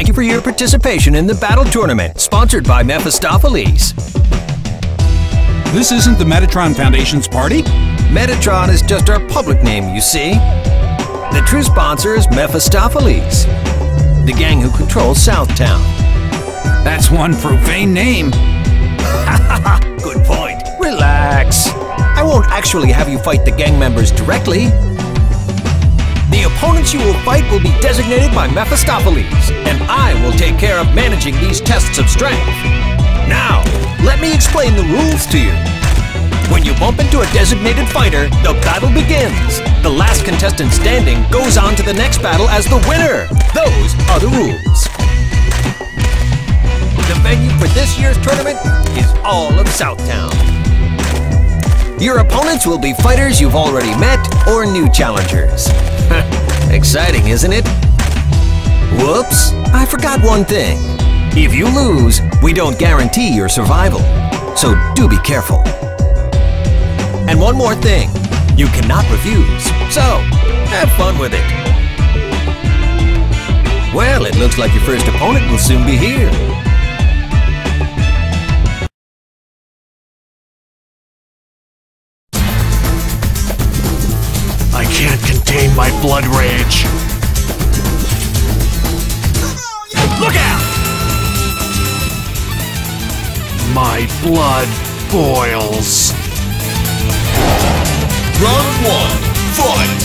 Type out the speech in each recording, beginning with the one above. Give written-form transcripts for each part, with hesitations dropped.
you for your participation in the battle tournament, sponsored by Mephistopheles. This isn't the Metatron Foundation's party? Metatron is just our public name, you see. The true sponsor is Mephistopheles, the gang who controls Southtown. That's one profane name. Good point. Relax. I won't actually have you fight the gang members directly. The opponents you will fight will be designated by Mephistopheles, and I will take care of managing these tests of strength. Now, let me explain the rules to you. When you bump into a designated fighter, the battle begins. The last contestant standing goes on to the next battle as the winner. Those are the rules. The venue for this year's tournament is all of Southtown. Your opponents will be fighters you've already met or new challengers. Exciting, isn't it? Whoops, I forgot one thing. If you lose, we don't guarantee your survival, so do be careful. And one more thing, you cannot refuse, so have fun with it. Well, it looks like your first opponent will soon be here. I can't contain my blood rage. Look out! My blood boils. Round 1, fight!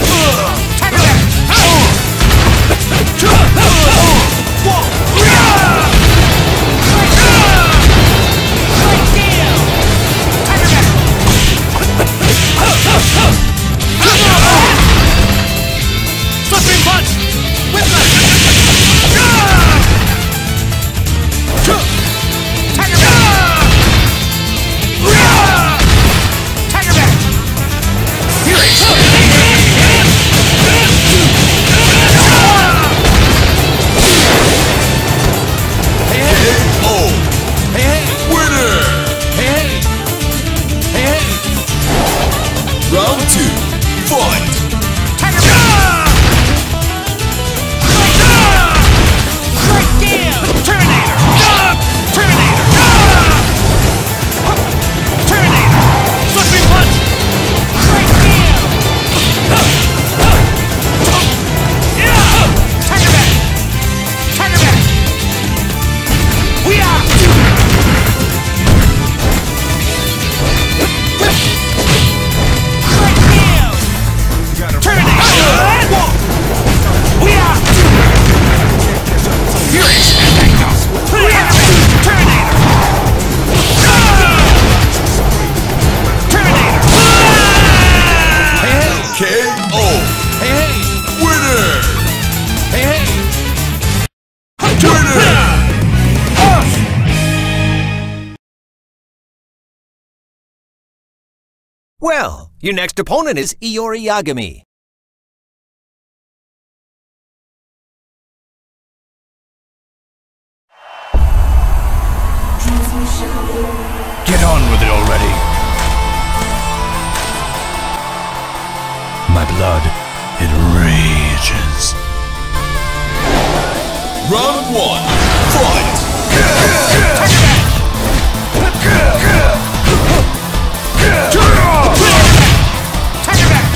Slipping punch! Whiplash! Tiger back! Tiger back! Fury! KO! Winner! Round 2, fight! Tiger back! Strike down! Terminator! Terminator! Terminator! Slipping punch! Strike down! Tiger back! Tiger back! We are! Strike down! Terminator! We are! Furious! We are! Terminator! Terminator! KO! Winner! Well, your next opponent is Iori Yagami. Get on with it already. My blood, it rages. Round 1, fight! Tiger back!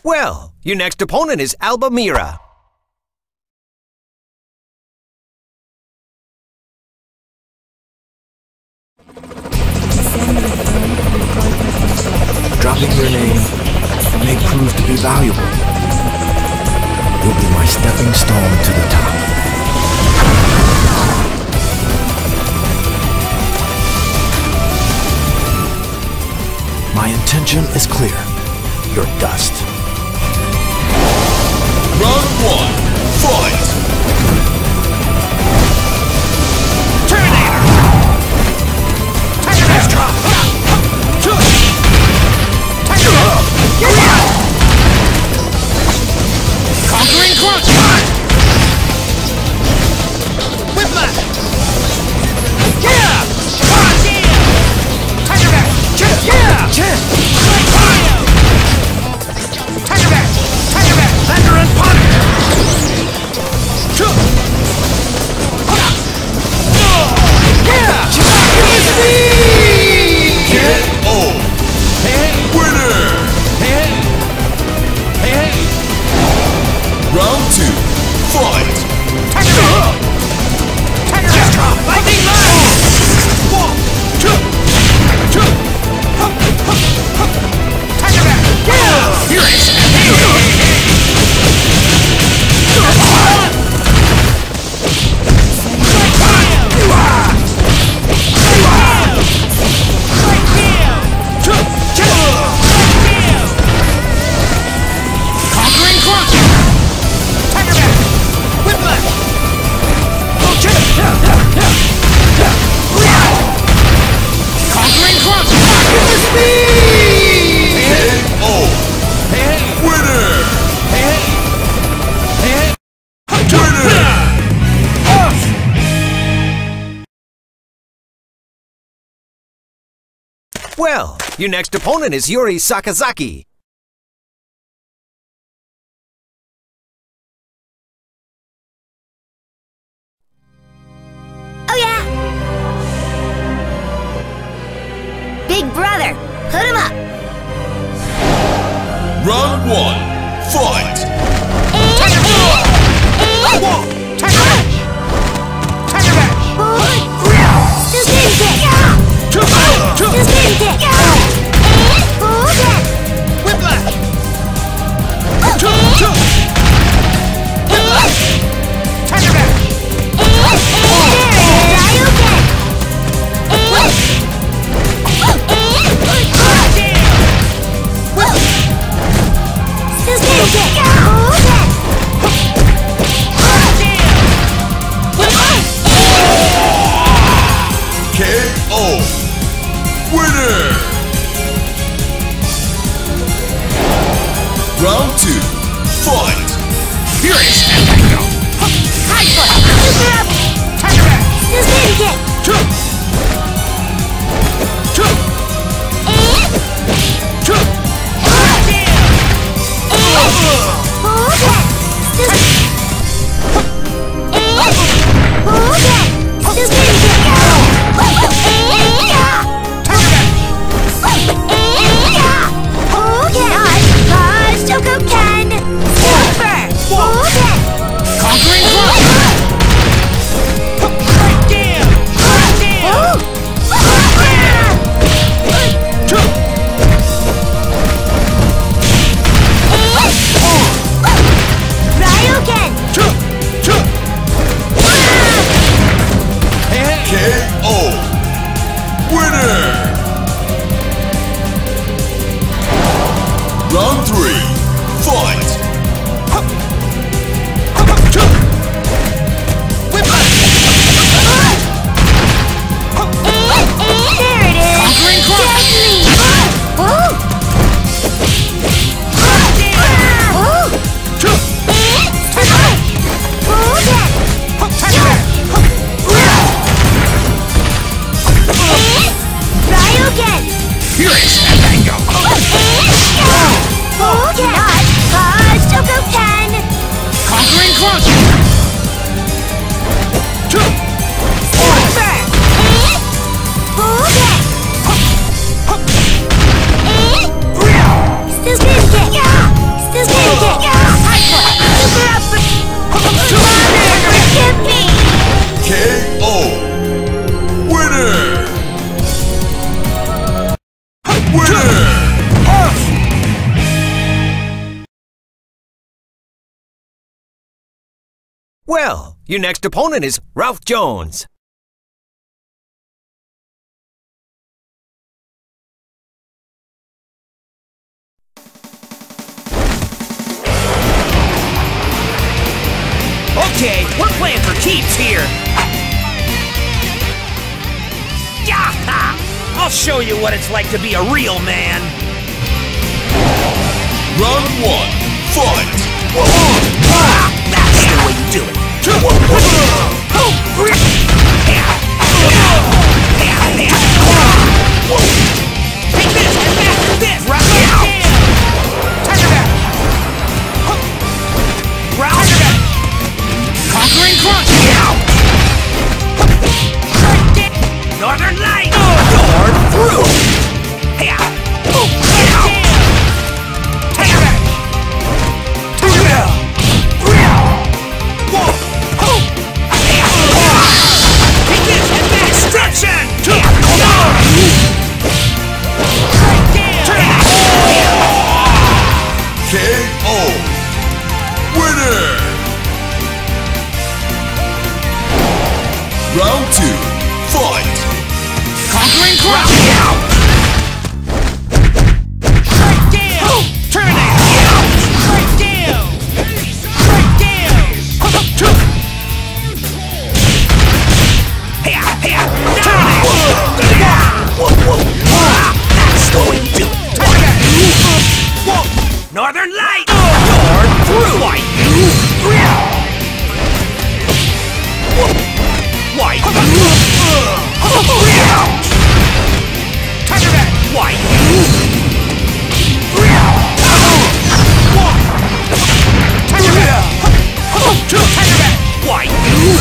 Well, your next opponent is Alba Mira. Dropping your name may prove to be valuable. You'll be my stepping stone to the top. My intention is clear. You're dust. Round 1, fight! Terminator! Tiger Mask drop! Tiger Mask! Conquering crunch! Whiplash! Yeah! Tiger Mask! Yeah! Tiger Mask! Tiger Mask! Thunder and Punish! KO! Winner! Round 2, fight! Tiger Mask! Tiger Mask drop! Lightning Lash! Tiger Mask! Furious! Conquering crunch! Tiger Mask! Whiplash! Conquering crunch! KO! Winner! Well, your next opponent is Ryo Sakazaki. Oh yeah! Big brother, put him up! Round 1, fight! Tiger Mask! Well, your next opponent is Ralph Jones. Okay, we're playing for keeps here. Yaha! I'll show you what it's like to be a real man. Round 1, fight! That's the way you do it. Take this and master this! Round Tiger back! Round Conquering crunch! Northern light! Sword through! Tiger back! Take this and destruction! KO! Winner! Round 2, fight! Conquering crunch! Strike down! Terminate! Strike down! Strike down! That's the way you do it! Northern light! North through! White! White! Tiger back! White! Tiger back! Tiger back! White!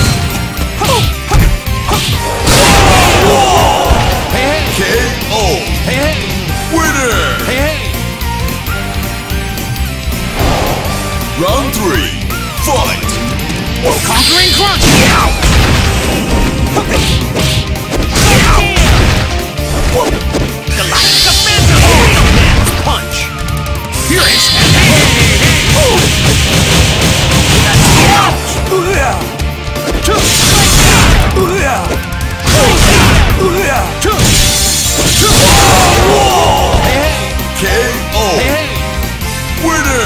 KO! Winner! Round 3, fight! Conquering crunch! Galactic offensive! Real man's punch! Here is KO! Winner!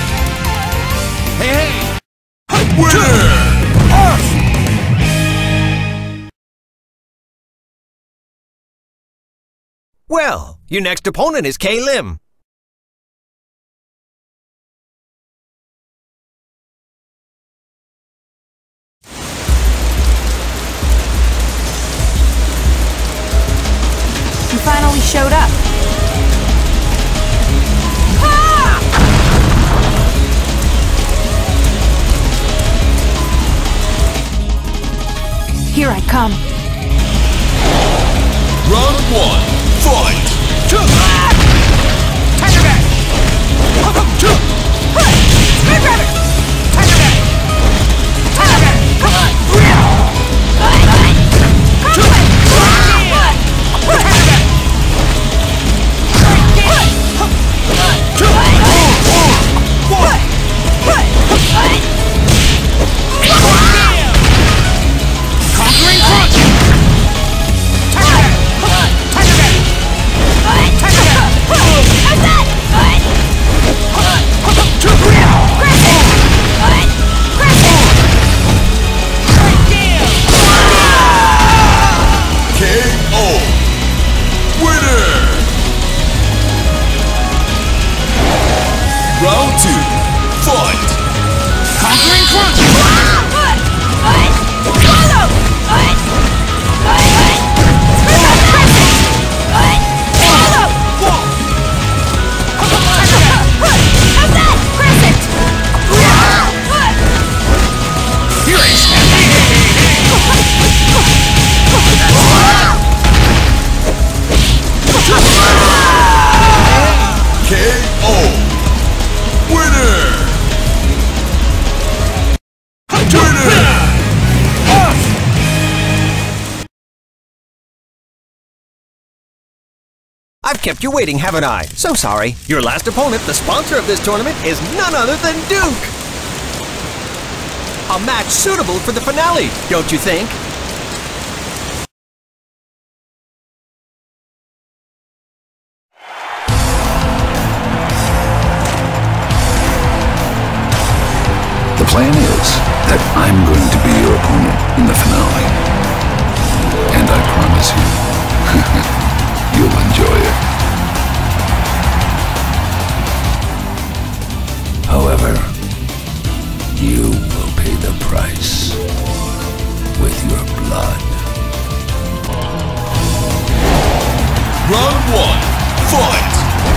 Winner! Well, your next opponent is Kay Lim. You finally showed up. Here I come. Round 1, fight! Tiger back! Speed rabbit! Tiger back! Tiger back! Conquering crunch! Tiger back! Tiger back! Tiger back! KO! Winner! Round 2, fight! Conquering crunch! Here is KO! Winner! I've kept you waiting, haven't I? So sorry. Your last opponent, the sponsor of this tournament, is none other than Duke! A match suitable for the finale, don't you think? The plan is that I'm going to be your opponent in the finale. And I promise you, you'll enjoy it. However, you will pay the price with your blood. Round 1, fight!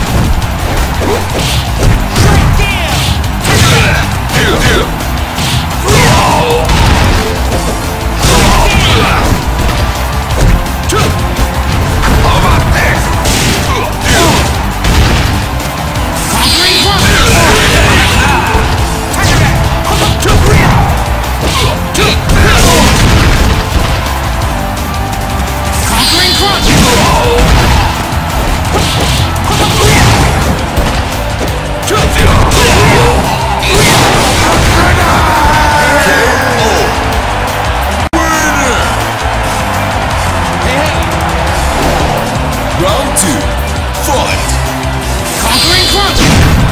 Strike down! Round 2, fight! Conquering crunch!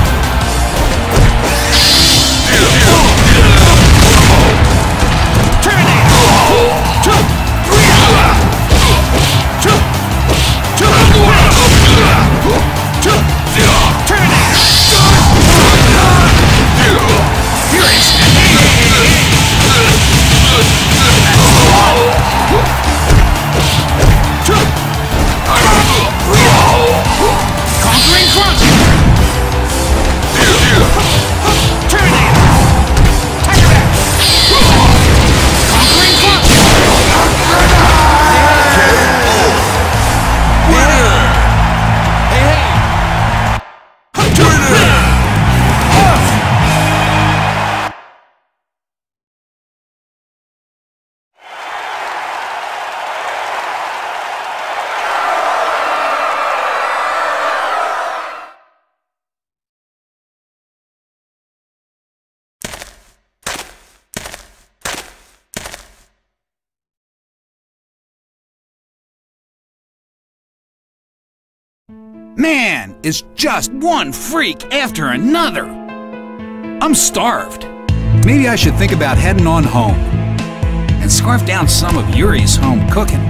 Man, it's just one freak after another. I'm starved. Maybe I should think about heading on home and scarf down some of Yuri's home cooking.